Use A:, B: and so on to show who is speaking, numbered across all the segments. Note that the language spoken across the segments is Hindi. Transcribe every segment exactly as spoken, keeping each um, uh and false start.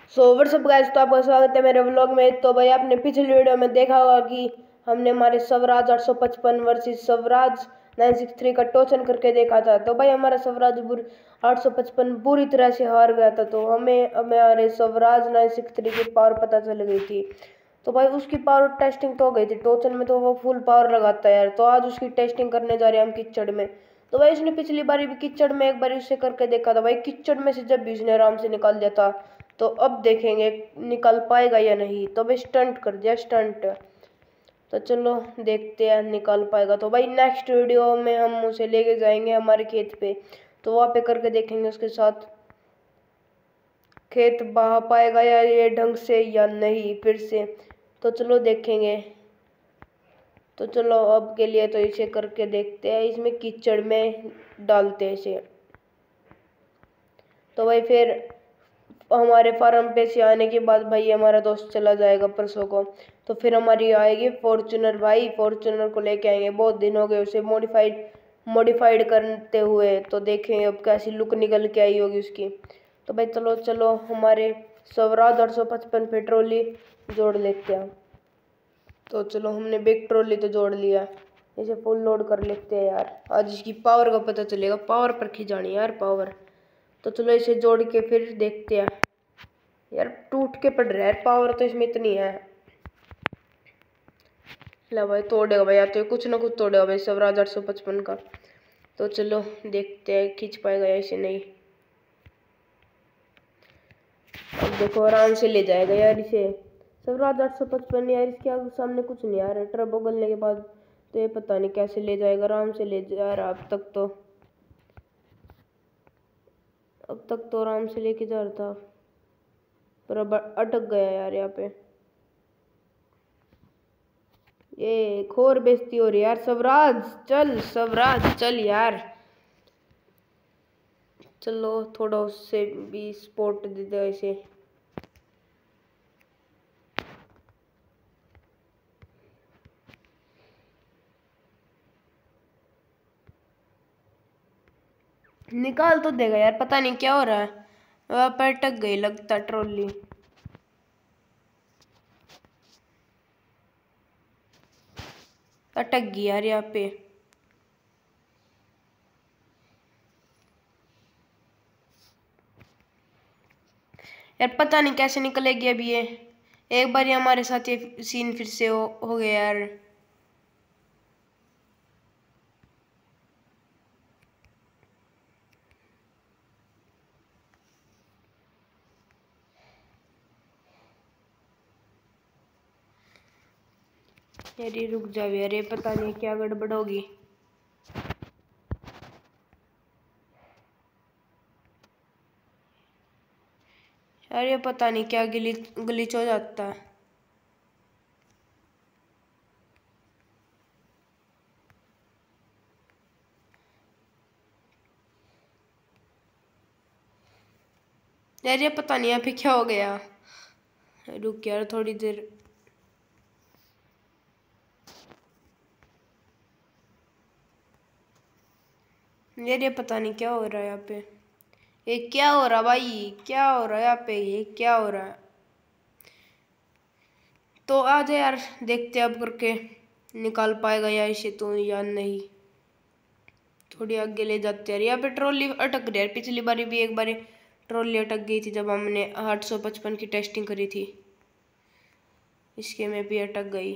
A: सो व्हाट्सअप गाइस, तो आपका स्वागत है मेरे व्लॉग में। तो भाई आपने पिछली वीडियो में देखा होगा कि हमने हमारे स्वराज आठ सौ पचपन versus Swaraj nine six three का टोचन करके देखा था। तो भाई हमारा स्वराज आठ सौ पचपन बुरी तरह से हार गया था। तो हमें हमारे स्वराज नाइन सिक्स थ्री की पावर पता चल गई थी। तो भाई उसकी पावर टेस्टिंग तो हो गई थी टोचन में, तो वो फुल पावर लगाता है यार। तो आज उसकी टेस्टिंग करने जा रहे हैं हम कीचड़ में। तो भाई उसने पिछली बार भी कीचड़ में एक बार उससे करके देखा था। भाई कीचड़ में से जब भी उसने आराम से निकाल दिया था, तो अब देखेंगे निकल पाएगा या नहीं। तो भाई स्टंट कर दिया, स्टंट। तो चलो देखते हैं निकाल पाएगा। तो भाई नेक्स्ट वीडियो में हम उसे लेके जाएंगे हमारे खेत पे, तो वहाँ पे करके देखेंगे उसके साथ खेत बहा पाएगा या ये ढंग से या नहीं फिर से। तो चलो देखेंगे। तो चलो अब के लिए तो इसे करके देखते हैं, इसमें कीचड़ में डालते हैं इसे। तो भाई फिर हमारे फार्म पे से आने के बाद भाई हमारा दोस्त चला जाएगा परसों को। तो फिर हमारी आएगी फॉर्चुनर। भाई फॉर्चुनर को लेके आएंगे, बहुत दिन हो गए उसे मॉडिफाइड मॉडिफाइड करते हुए। तो देखें अब कैसी लुक निकल के आई होगी उसकी। तो भाई चलो चलो हमारे स्वराज आठ सौ पचपन पे ट्रॉली जोड़ लेते हैं। तो चलो हमने बिग ट्रॉली तो जोड़ लिया, इसे फुल लोड कर लेते हैं यार। आज इसकी पावर का पता चलेगा, पावर पर खिंचानी यार, पावर। तो चलो इसे जोड़ के फिर देखते हैं यार। टूट के पड़ रहा है पावर, तो इसमें इतनी है। ला भाई तोड़ेगा भाई, आते कुछ ना कुछ तोड़ेगा भाई स्वराज आठ सौ पचपन का। तो चलो देखते हैं खींच पाएगा या इसे नहीं। अब देखो आराम से ले जाएगा यार इसे स्वराज आठ सौ पचपन। यार इसके आगे सामने कुछ नहीं आ रहा है, टर्बो गलने के बाद। तो ये पता नहीं कैसे ले जाएगा, आराम से ले जा रहा अब तक तो अब तक तो आराम से लेके जा रहा था, पर अब अटक गया यार यहाँ पे। ये खोर बेइज्जती हो रही यार। स्वराज चल, स्वराज चल यार। चलो थोड़ा उससे भी सपोर्ट दे दो इसे। निकाल तो देगा यार, पता नहीं क्या हो रहा है। वहाँ पर अटक गई लगता ट्रॉली। अटक गई यार यहाँ पे। यार पता नहीं कैसे निकलेगी अभी ये। एक बार ही हमारे साथ ये सीन फिर से हो, हो गया यार। यार ये रुक जाओ यार, ये पता नहीं क्या गड़बड़ होगी। यार ये पता नहीं क्या गिली ग्लिच हो जाता है। यार ये पता नहीं यहाँ पे क्या हो गया। रुक यार थोड़ी देर। यार ये पता नहीं क्या हो रहा है यहाँ पे। ये क्या हो रहा भाई, क्या हो रहा है यहाँ पे, ये क्या हो रहा है। तो आ जाए यार, देखते अब करके निकाल पाएगा या इसे तो या नहीं। थोड़ी आगे ले जाते यार, यहाँ पे ट्रॉली अटक रही है। पिछली बारी भी एक बार ट्रॉली अटक गई थी जब हमने आठ सौ पचपन की टेस्टिंग करी थी। इसके में भी अटक गई।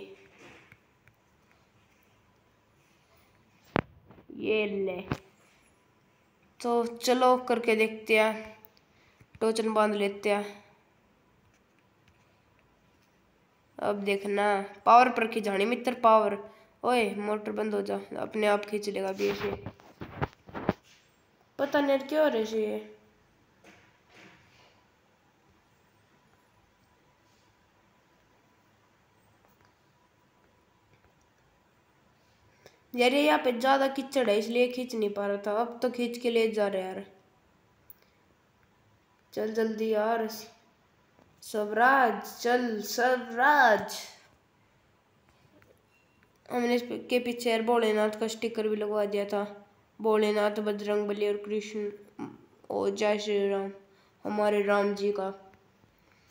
A: ये ले। तो चलो करके देखते हैं, टोचन बांध लेते हैं। अब देखना पावर पर खिंचानी मित्र, पावर। ओए मोटर बंद हो जा, अपने आप खींच लेगा अभी इसे। पता नहीं क्या हो रहा है ये। यार ये यहाँ पे ज्यादा कीचड़ है इसलिए खींच नहीं पा रहा था, अब तो खींच के ले जा रहे यार। चल जल्दी यार स्वराज, चल स्वराज। हमने इसके पीछे यार भोलेनाथ का स्टिकर भी लगवा दिया था। भोलेनाथ, बजरंगबली और कृष्ण और जय श्री राम, हमारे राम जी का।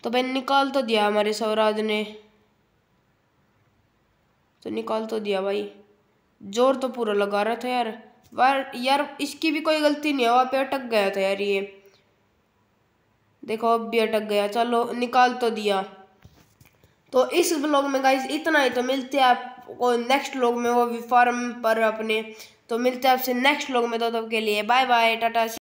A: तो भाई निकाल तो दिया हमारे स्वराज ने, तो निकाल तो दिया भाई। जोर तो पूरा लगा रहा था यार। वार यार इसकी भी कोई गलती नहीं है, वहाँ पे अटक गया था यार ये। देखो अब भी अटक गया। चलो निकाल तो दिया। तो इस व्लॉग में गाइस इतना ही। तो मिलते हैं आपको नेक्स्ट व्लॉग में, वो भी फार्म पर अपने। तो मिलते हैं आपसे नेक्स्ट व्लॉग में। तो तब के लिए बाय बाय, टाटा।